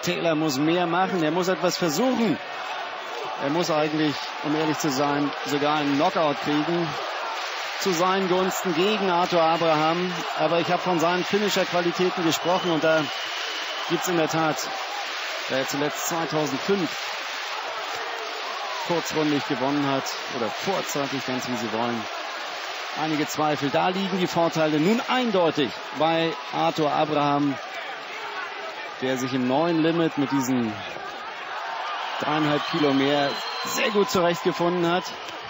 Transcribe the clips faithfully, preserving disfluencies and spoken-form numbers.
Taylor muss mehr machen, er muss etwas versuchen. Er muss eigentlich, um ehrlich zu sein, sogar einen Knockout kriegen. Zu seinen Gunsten gegen Arthur Abraham. Aber ich habe von seinen Finisher-Qualitäten gesprochen und da gibt es in der Tat, da er zuletzt zweitausendfünf kurzrundig gewonnen hat, oder vorzeitig, ganz wie Sie wollen, einige Zweifel. Da liegen die Vorteile nun eindeutig bei Arthur Abraham, der sich im neuen Limit mit diesen dreieinhalb Kilo mehr sehr gut zurechtgefunden hat.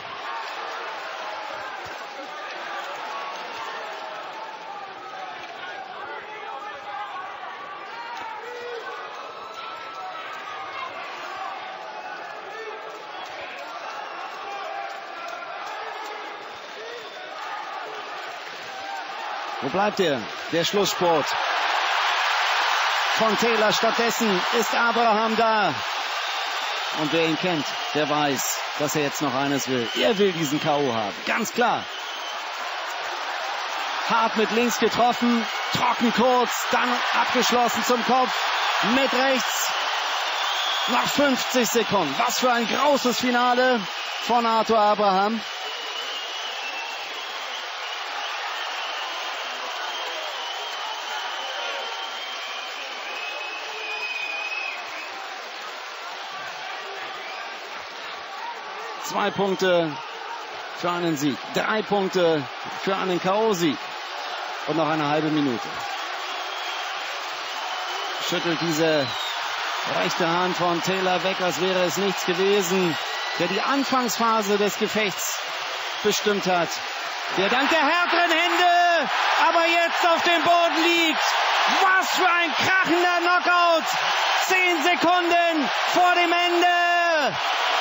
Wo bleibt er? Der Schlussspurt von Taylor. Stattdessen ist Abraham da. Und wer ihn kennt, der weiß, dass er jetzt noch eines will. Er will diesen K O haben. Ganz klar. Hart mit links getroffen. Trocken kurz. Dann abgeschlossen zum Kopf. Mit rechts. Noch fünfzig Sekunden. Was für ein großes Finale von Arthur Abraham. Zwei Punkte für einen Sieg. Drei Punkte für einen K O-Sieg. Und noch eine halbe Minute. Schüttelt diese rechte Hand von Taylor weg, als wäre es nichts gewesen. Der die Anfangsphase des Gefechts bestimmt hat. Der dank der härteren Hände aber jetzt auf dem Boden liegt. Was für ein krachender Knockout. Zehn Sekunden vor dem Ende.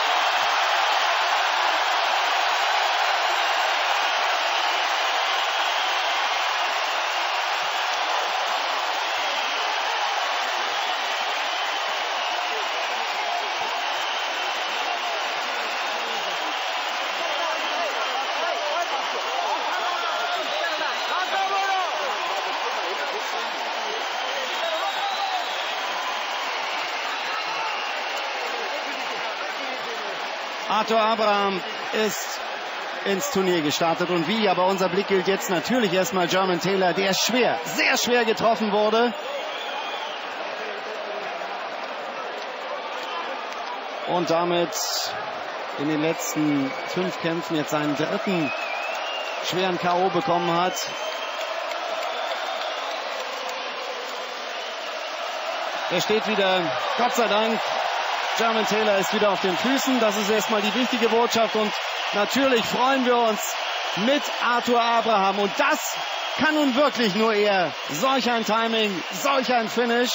Arthur Abraham ist ins Turnier gestartet und wie, aber unser Blick gilt jetzt natürlich erstmal Jermaine Taylor, der schwer, sehr schwer getroffen wurde. Und damit in den letzten fünf Kämpfen jetzt seinen dritten schweren K O bekommen hat. Er steht wieder, Gott sei Dank. Jermaine Taylor ist wieder auf den Füßen. Das ist erstmal die wichtige Botschaft. Und natürlich freuen wir uns mit Arthur Abraham. Und das kann nun wirklich nur er. Solch ein Timing, solch ein Finish.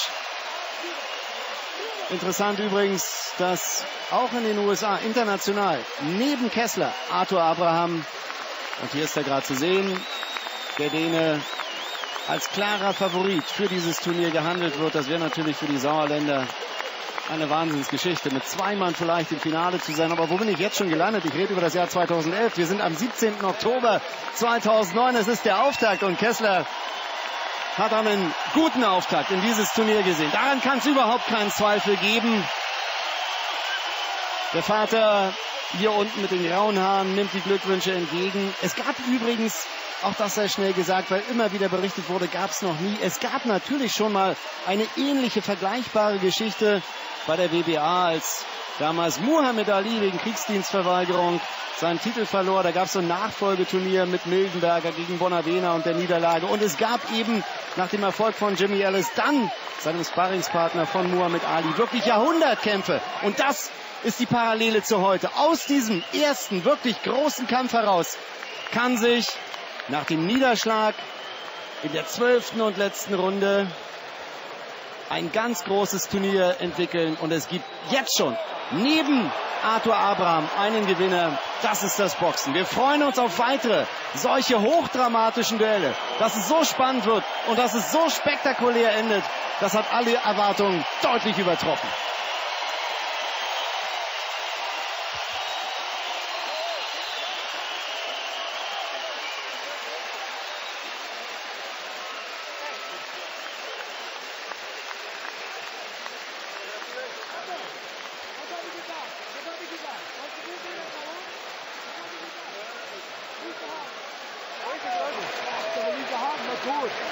Interessant übrigens, dass auch in den U S A international neben Kessler Arthur Abraham, und hier ist er gerade zu sehen, der Däne als klarer Favorit für dieses Turnier gehandelt wird. Das wäre natürlich für die Sauerländer eine Wahnsinnsgeschichte, mit zwei Mann vielleicht im Finale zu sein. Aber wo bin ich jetzt schon gelandet? Ich rede über das Jahr zweitausendelf. Wir sind am siebzehnten Oktober zweitausendneun. Es ist der Auftakt und Kessler hat einen guten Auftakt in dieses Turnier gesehen. Daran kann es überhaupt keinen Zweifel geben. Der Vater hier unten mit den grauen Haaren nimmt die Glückwünsche entgegen. Es gab übrigens, auch das sei schnell gesagt, weil immer wieder berichtet wurde, gab es noch nie. Es gab natürlich schon mal eine ähnliche, vergleichbare Geschichte bei der W B A, als damals Muhammad Ali wegen Kriegsdienstverweigerung seinen Titel verlor. Da gab es so ein Nachfolgeturnier mit Mildenberger gegen Bonavena und der Niederlage. Und es gab eben nach dem Erfolg von Jimmy Ellis dann, seinem Sparringspartner von Muhammad Ali, wirklich Jahrhundertkämpfe. Und das ist die Parallele zu heute. Aus diesem ersten wirklich großen Kampf heraus kann sich nach dem Niederschlag in der zwölften und letzten Runde ein ganz großes Turnier entwickeln. Und es gibt jetzt schon neben Arthur Abraham einen Gewinner. Das ist das Boxen. Wir freuen uns auf weitere solche hochdramatischen Duelle. Dass es so spannend wird und dass es so spektakulär endet, das hat alle Erwartungen deutlich übertroffen.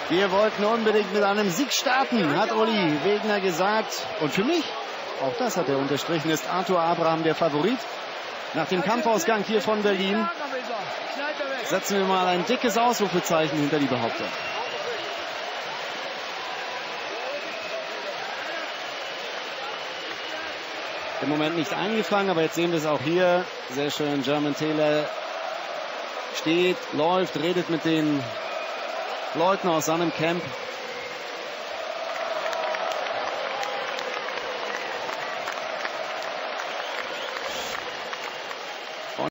Wir wollten unbedingt mit einem Sieg starten, hat Uli Wegner gesagt. Und für mich, auch das hat er unterstrichen, ist Arthur Abraham der Favorit. Nach dem Kampfausgang hier von Berlin setzen wir mal ein dickes Ausrufezeichen hinter die Behauptung. Im Moment nicht eingefangen, aber jetzt sehen wir es auch hier. Sehr schön, German Taylor steht, läuft, redet mit den Leuten aus seinem Camp.